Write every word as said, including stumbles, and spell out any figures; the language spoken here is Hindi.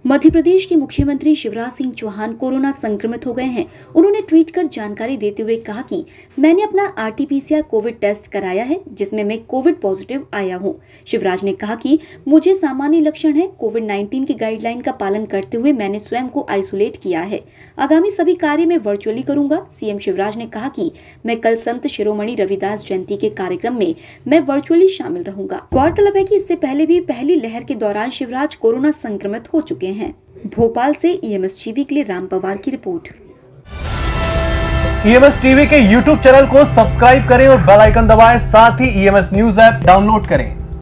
मध्य प्रदेश के मुख्यमंत्री शिवराज सिंह चौहान कोरोना संक्रमित हो गए हैं। उन्होंने ट्वीट कर जानकारी देते हुए कहा कि मैंने अपना R T P C R Covid test कराया है, जिसमें मैं कोविड पॉजिटिव आया हूं। शिवराज ने कहा कि मुझे सामान्य लक्षण है। कोविड नाइन्टीन की गाइडलाइन का पालन करते हुए मैंने स्वयं को आइसोलेट किया है। आगामी सभी कार्य मैं वर्चुअली करूंगा। सीएम शिवराज ने कहा कि मैं कल संत शिरोमणि रविदास जयंती के कार्यक्रम में मैं वर्चुअली शामिल रहूंगा। गौरतलब है कि इससे पहले भी पहली लहर के दौरान शिवराज कोरोना संक्रमित हो चुके हैं। भोपाल से ई एम एस टीवी के लिए राम पवार की report. E M S TV के यूट्यूब चैनल को सब्सक्राइब करें और बेल आइकन दबाएं। साथ ही E M S news app download करें।